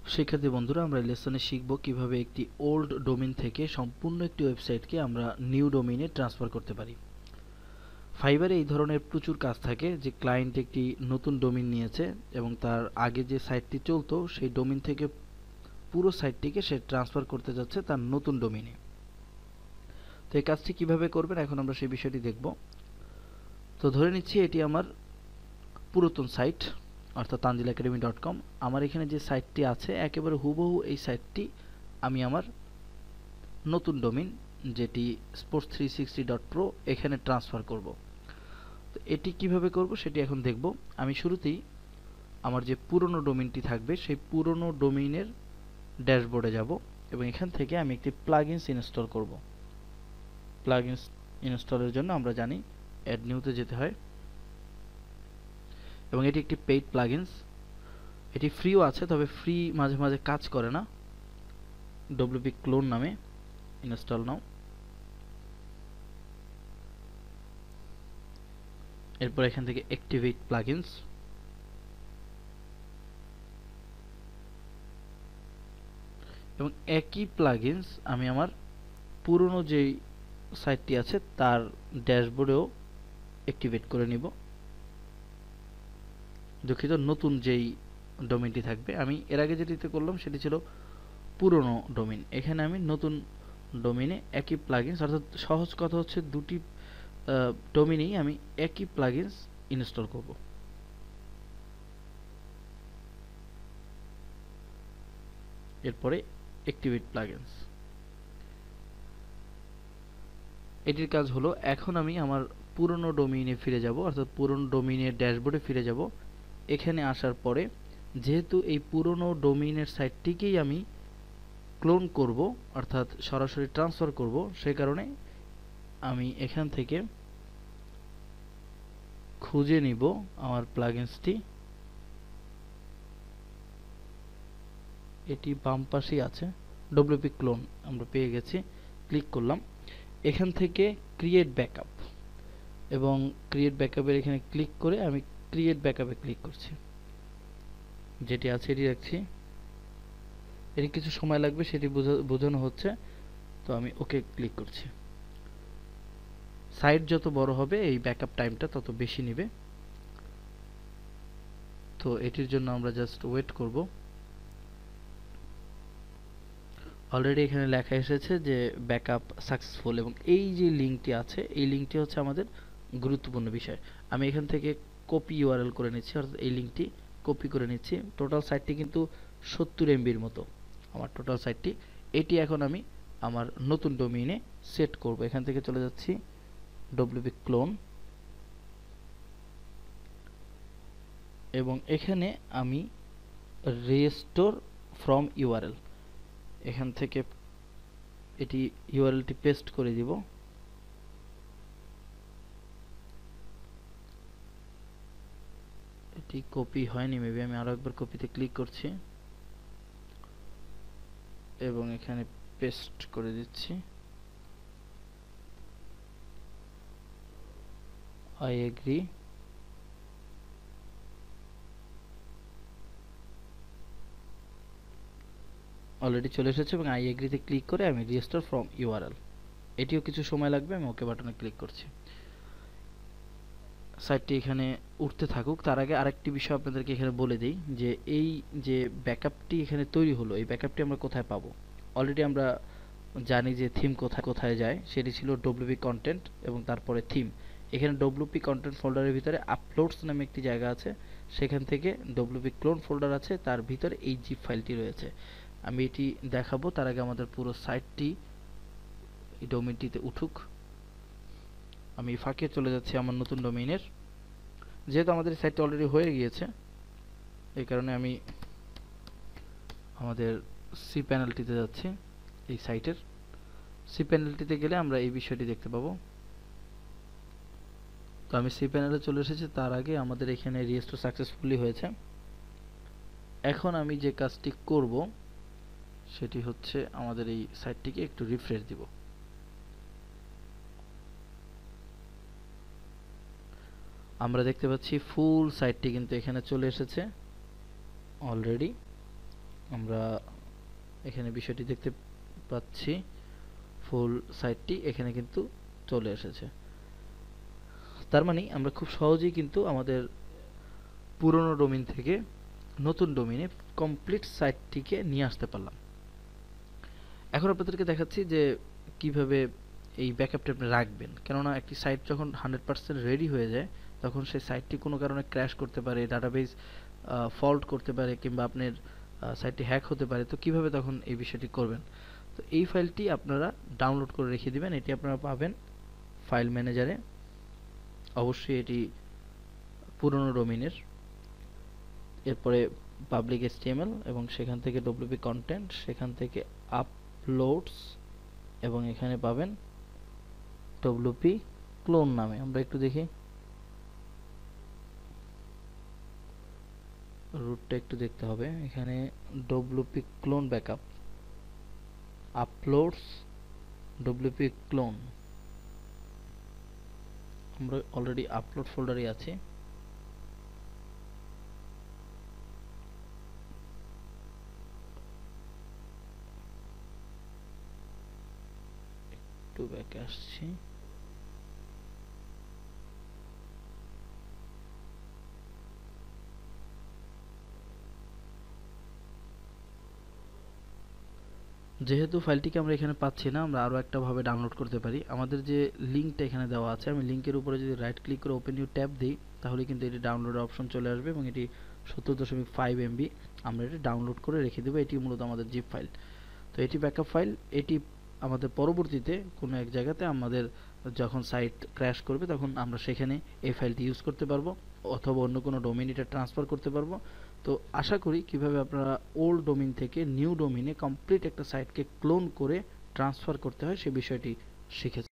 শিক্ষার্থী বন্ধুরা, আমরা এই লেসনে শিখব কিভাবে একটি ওল্ড ডোমেইন থেকে সম্পূর্ণ একটি ওয়েবসাইটকে আমরা নিউ ডোমেইনে ট্রান্সফার করতে পারি। ফাইবারে এই ধরনের প্রচুর কাজ থাকে যে ক্লায়েন্ট একটি নতুন ডোমেইন নিয়েছে এবং তার আগে যে সাইটটি চলতো সেই ডোমেইন থেকে পুরো সাইটটিকে সে ট্রান্সফার করতে যাচ্ছে তার নতুন ডোমেইনে। তো এই কাজটি কিভাবে করবেন এখন আমরা সেই বিষয়টি দেখব। তো ধরে নিচ্ছি এটি আমার পুরাতন সাইট, অর্থাৎ tanzilacademy.com। আমার এখানে যে সাইটটি আছে একেবারে হুবহু এই সাইটটি আমি আমার নতুন ডোমেইন যেটি sports360.pro এখানে ট্রান্সফার করব। তো এটি কিভাবে করব সেটি এখন দেখব। আমি শুরুতেই আমার যে পুরনো ডোমেইনটি থাকবে সেই পুরনো ডোমেইনের ড্যাশবোর্ডে যাব এবং এখান থেকে আমি একটি প্লাগইনস ইনস্টল করব। প্লাগইনস ইনস্টলের জন্য আমরা জানি অ্যাড নিউতে যেতে হয় এবং এটি একটি পেইড প্লাগইনস। এটি ফ্রিও আছে, তবে ফ্রি মাঝে মাঝে কাজ করে না। wp ক্লোন নামে ইনস্টল নাও। এরপর এখান থেকে অ্যাক্টিভেট প্লাগইনস, এবং একই প্লাগইনস আমি আমার পুরনো যেই সাইটটি আছে তার ড্যাশবোর্ডেও অ্যাক্টিভেট করে নিব। দুঃখিত, নতুন যেই ডোমেইনটি থাকবে, আমি এর আগে যেটিতে করলাম সেটি ছিল পুরনো ডোমেইন। এখানে আমি নতুন ডোমেইনে একই প্লাগইনস, অর্থাৎ সহজ কথা হচ্ছে দুটি ডোমেইনেই আমি একই প্লাগইনস ইনস্টল করব। এরপরে অ্যাক্টিভেট প্লাগইনস। এটির কাজ হলো এখন আমি আমার পুরনো ডোমেইনে ফিরে যাব, অর্থাৎ পুরনো ডোমেইনের ড্যাশবোর্ডে ফিরে যাব। এখানে আসার পরে যেহেতু এই পুরনো ডোমেইনের সাইটটিকেই আমি ক্লোন করব, অর্থাৎ সরাসরি ট্রান্সফার করব, সেই কারণে আমি এখান থেকে খুঁজে নিব আমার প্লাগইনসটি। এটি বাম পাশেই আছে, wp ক্লোন আমরা পেয়ে গেছি। ক্লিক করলাম, এখান থেকে ক্রিয়েট ব্যাকআপ, এবং ক্রিয়েট ব্যাকআপের এখানে ক্লিক করে আমি ক্রিয়েট ব্যাকআপে ক্লিক করছি। যেটি আছে এটি রাখছি। এর কিছু সময় লাগবে সেটি বোঝানো হচ্ছে, তো আমি ওকে ক্লিক করছি। সাইট যত বড় হবে এই ব্যাকআপ টাইমটা তত বেশি নেবে, তো এটির জন্য আমরা জাস্ট ওয়েট করব। অলরেডি এখানে লেখা এসেছে যে ব্যাকআপ সাকসেসফুল, এবং এই যে লিঙ্কটি আছে এই লিঙ্কটি হচ্ছে আমাদের গুরুত্বপূর্ণ বিষয়। আমি এখান থেকে কপি ইউআরএল করে নিচ্ছি, অর্থাৎ এই লিঙ্কটি কপি করে নিচ্ছি। টোটাল সাইটটি কিন্তু 70 এমবির মতো আমার টোটাল সাইটটি। এটি এখন আমি আমার নতুন ডোমেইনে সেট করব। এখান থেকে চলে যাচ্ছি wp ক্লোন, এবং এখানে আমি রিস্টোর ফ্রম ইউআরএল, এখান থেকে এটি ইউআরএলটি পেস্ট করে দিব। এটি কপি হয়নি, মেবি আমি আরো একবার কপিতে ক্লিক করছি এবং এখানে পেস্ট করে দিচ্ছি। I agree. অলরেডি চলে এসেছে এবং আই এগ্রিতে ক্লিক করে আমি রিস্টোর ফ্রম ইউআরএল, এটিও কিছু সময় লাগবে। আমি ওকে বাটনে ক্লিক করছি। সাইটটি এখানে উঠতে থাকুক, তার আগে আরেকটি বিষয় আপনাদেরকে এখানে বলে দিই যে এই যে ব্যাকআপটি এখানে তৈরি হলো, এই ব্যাকআপটি আমরা কোথায় পাবো। অলরেডি আমরা জানি যে থিম কোথায় কোথায় যায়, সেটি ছিল wp কন্টেন্ট এবং তারপরে থিম। এখানে wp কন্টেন্ট ফোল্ডারের ভিতরে আপলোডস নামে একটি জায়গা আছে, সেখান থেকে wp ক্লোন ফোল্ডার আছে, তার ভিতরে এই জিপ ফাইলটি রয়েছে। আমি এটি দেখাবো, তার আগে আমাদের পুরো সাইটটি এই ডোমেইনটিতে উঠুক। আমি ফাঁকে চলে যাচ্ছি আমার নতুন ডোমেইনের। যেহেতু আমাদের সাইটটা অলরেডি হয়ে গিয়েছে এই কারণে আমি আমাদের সি প্যানেলটিতে যাচ্ছি। এই সাইটের সি প্যানেলটিতে গেলে আমরা এই বিষয়টি দেখতে পাবো। তো আমি সি প্যানেলে চলে এসেছি, তার আগে আমাদের এখানে রিস্টোর সাকসেসফুলি হয়েছে। এখন আমি যে কাজটি করব সেটি হচ্ছে আমাদের এই সাইটটিকে একটু রিফ্রেশ দিব। আমরা দেখতে পাচ্ছি ফুল সাইটটি কিন্তু এখানে চলে এসেছে অলরেডি। আমরা এখানে বিষয়টি দেখতে পাচ্ছি, ফুল সাইটটি এখানে কিন্তু চলে এসেছে। তার মানে আমরা খুব সহজেই কিন্তু আমাদের পুরনো ডোমেইন থেকে নতুন ডোমেইনে কমপ্লিট সাইটটিকে নিয়ে আসতে পারলাম। এখন আপনাদেরকে দেখাচ্ছি যে কিভাবে এই ব্যাকআপটা আপনি রাখবেন, কেননা একটি সাইট যখন 100% রেডি হয়ে যায় তখন সেই সাইটটি কোনো কারণে ক্র্যাশ করতে পারে, ডাটাবেস ফল্ট করতে পারে, কিংবা আপনার সাইটটি হ্যাক হতে পারে। তো কিভাবে তখন এই বিষয়টি করবেন? তো এই ফাইলটি আপনারা ডাউনলোড করে রেখে দিবেন। এটি আপনারা পাবেন ফাইল ম্যানেজারে। অবশ্যই এটি পুরনো ডোমেইনের। এরপরে পাবলিক HTML এবং সেখান থেকে WP কন্টেন্ট, সেখান থেকে আপলোডস এবং এখানে পাবেন WP ক্লোন নামে। আমরা একটু দেখি, রুটটা একটু দেখতে হবে। এখানে WP clone backup, uploads, WP clone. আমরা অলরেডি আপলোড ফোল্ডারে আছি। একটু ব্যাকে আসছি। যেহেতু ফাইলটিকে আমরা এখানে পাচ্ছি না, আমরা আরও একটা ভাবে ডাউনলোড করতে পারি। আমাদের যে লিঙ্কটা এখানে দেওয়া আছে, আমি লিঙ্কের উপরে যদি রাইট ক্লিক করে ওপেন নিউ ট্যাব দিই, তাহলে কিন্তু এটি ডাউনলোড অপশন চলে আসবে এবং এটি 70.5 MB আমরা এটি ডাউনলোড করে রেখে দেবো। এটি মূলত আমাদের জিপ ফাইল। তো এটি ব্যাকআপ ফাইল। এটি আমাদের পরবর্তীতে কোনো এক জায়গাতে আমাদের যখন সাইট ক্র্যাশ করবে তখন আমরা সেখানে এই ফাইলটি ইউজ করতে পারবো, অথবা অন্য কোনো ডোমেইন এটা ট্রান্সফার করতে পারবো। তো আশা করি কিভাবে আপনারা ওল্ড ডোমেইন থেকে নিউ ডোমেইনে কমপ্লিট একটা সাইটকে ক্লোন করে ট্রান্সফার করতে হয় সে বিষয়টি শিখেছেন।